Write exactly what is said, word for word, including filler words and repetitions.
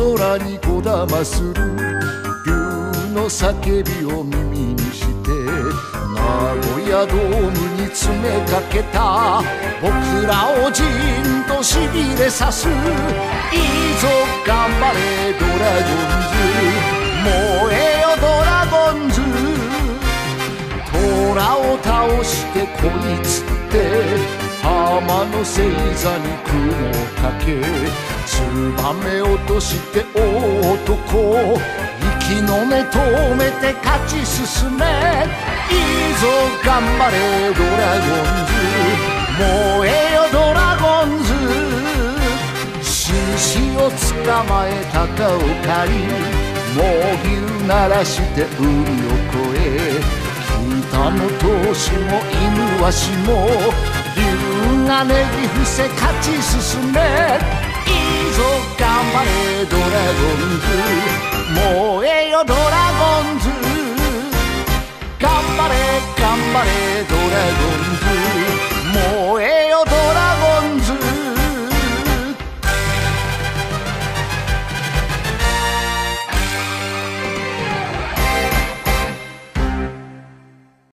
空にこだまする竜の叫びを耳にして名古屋ドームに詰めかけた僕らをじんとしびれさす。いいぞ頑張れドラゴンズ、燃えよドラゴンズ。虎を倒してこいつって浜の星座に雲かけ、ツバメ落として大男、息の根止めて勝ち進め。いいぞ頑張れドラゴンズ、燃えよドラゴンズ。紳士を捕まえ鷹を狩り、猛牛鳴らして海を越え、北の闘志も犬鷲も竜がねぎ伏せ勝ち進め。いいぞ頑張れドラゴンズ、燃えよドラゴンズ。頑張れ頑張れドラゴンズ。